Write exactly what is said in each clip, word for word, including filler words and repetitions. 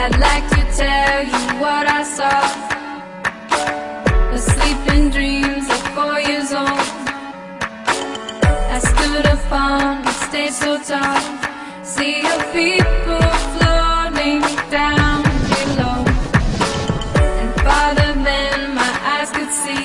I'd like to tell you what I saw. Asleep in dreams at four years old, I stood upon the stage so tall. See the people floating down below, and farther than my eyes could see,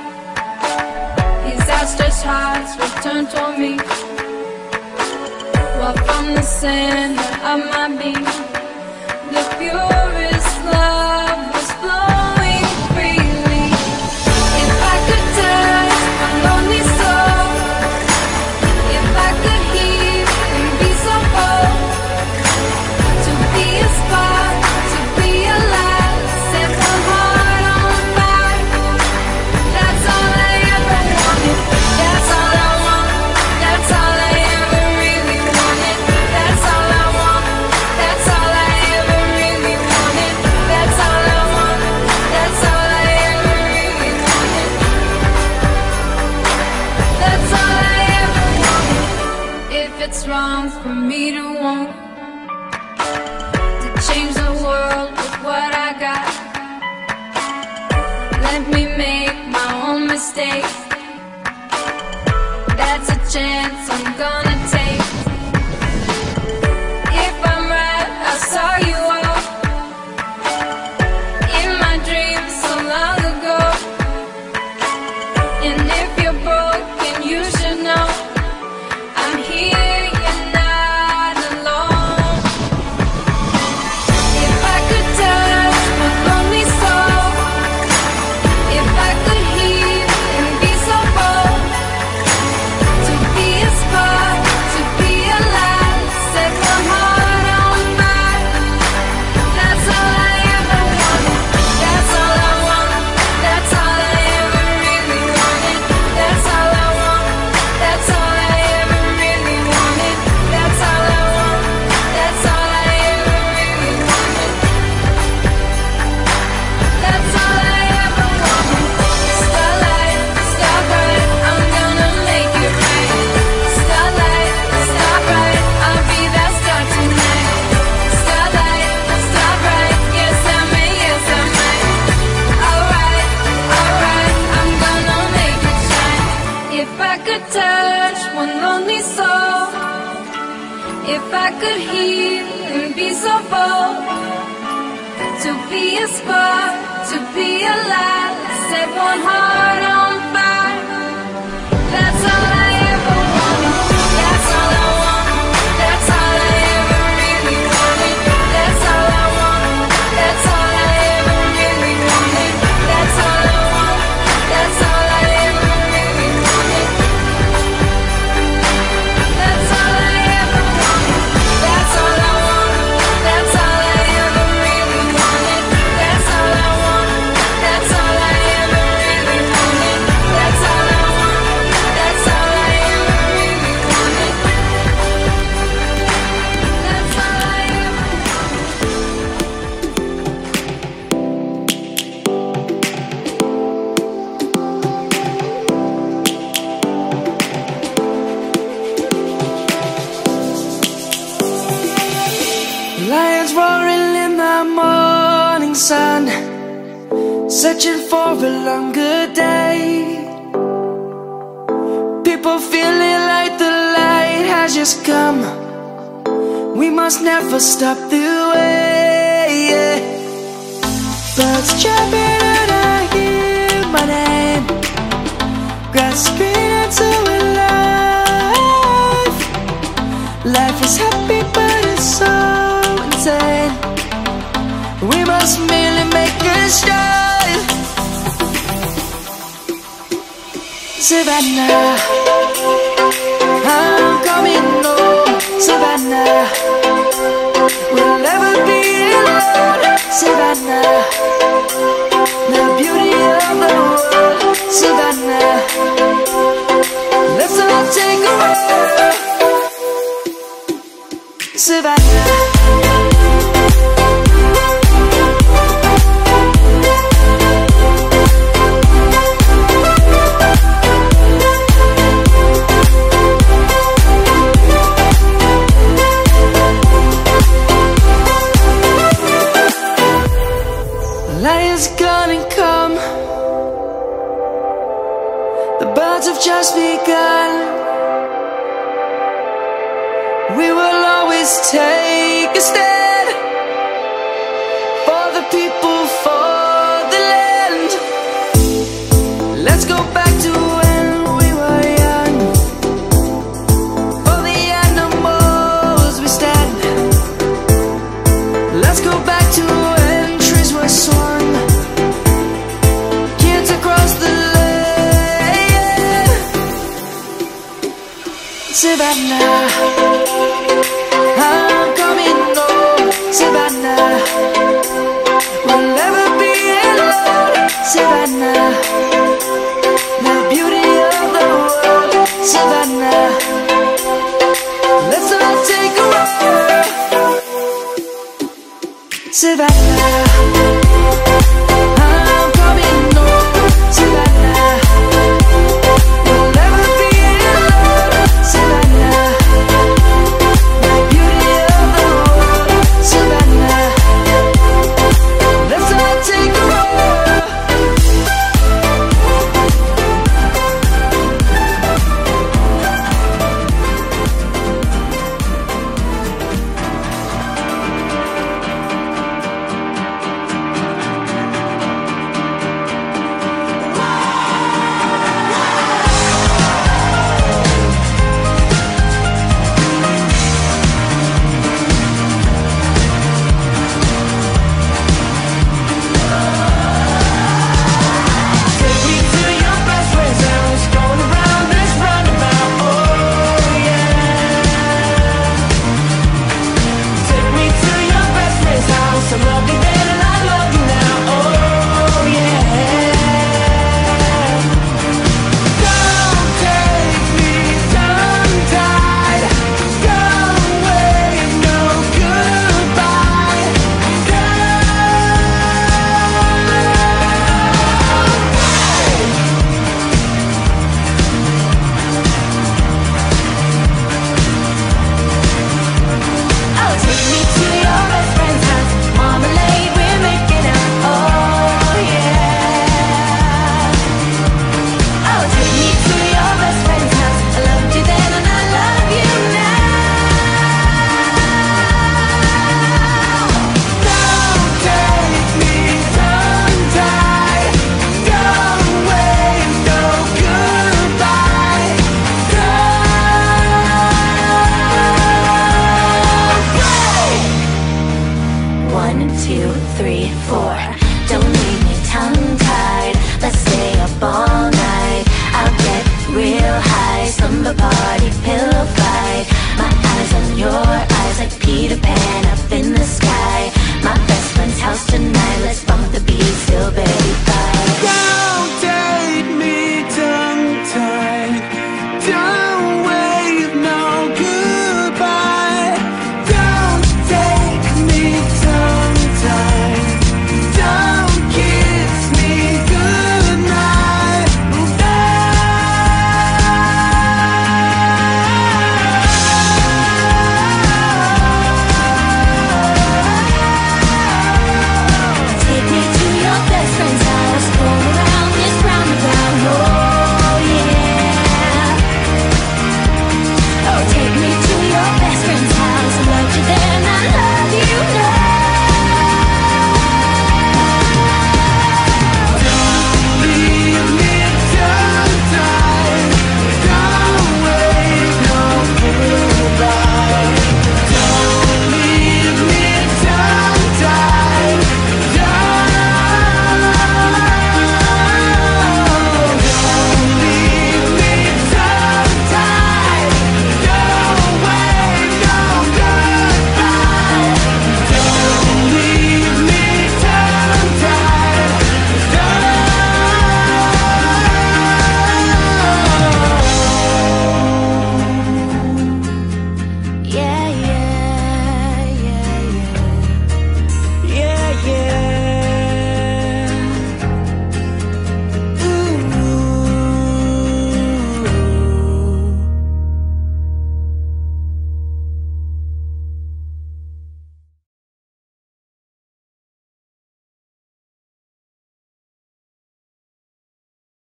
his outstretched hearts were turned toward me, while from the center of my being, the purest love was flowing freely. If I could touch a lonely soul, if I could heal and be so bold, to be a spark, to be alive, set my heart on fire. That's all I ever wanted. That's all I want. That's all I ever really wanted. That's all I want. That's all I ever really wanted. That's all I want. That's all I ever really wanted. That's all I ever wanted. If it's wrong for me to want to change the world with what I got, let me make my own mistakes. That's a chance I'm gonna take. If I'm right, I saw you all in my dreams so long ago. And if you're broken, you should know I'm here, you're not alone. If I could touch my lonely soul, if I could heal and be so bold, to be a spark, to be alive, set my heart on fire. That's all I ever wanted. That's all I want. That's all I ever really wanted. That's all I want. That's all I ever really wanted. That's all I want. That's all I ever really wanted. That's all I ever wanted. Starlight, star bright, I'm gonna make it right. Starlight, star bright, I'll be that star tonight. Starlight, star bright, yes I may, yes I might. Alright, alright, I'm gonna make it shine. If I could touch one lonely soul, if I could heal and be so bold, to be a spark, to be alive, set one heart on fire. That's all I ever wanted. That's all I want. That's all I ever really wanted. That's all I want. That's all I ever really wanted. That's all I want. That's all I ever really wanted. That's all I ever wanted. That's all I want. That's all I ever really wanted. That's all I want. That's all I ever really wanted. That's all I want. That's all I ever really wanted. That's all I ever Lions roaring in the morning sun, searching for a longer day. People feeling like the light has just come. We must never stop the way. Birds chirping and I hear my name, grasping into a life. Life is happy but it's so insane. We must merely make a strive. Savannah, I'm coming home. Savannah, we'll never be alone. Savannah, the beauty of the world. Savannah, let's all take a walk. Savannah. have just begun. We will always take a stand for the people, for the land. Let's go back to when we were young. For the animals we stand. Let's go back to when trees were swung. Kids across the land. Savannah, I'm coming home. Savannah, we'll never be alone. Savannah, the beauty of the world. Savannah, let's all take a walk. Savannah.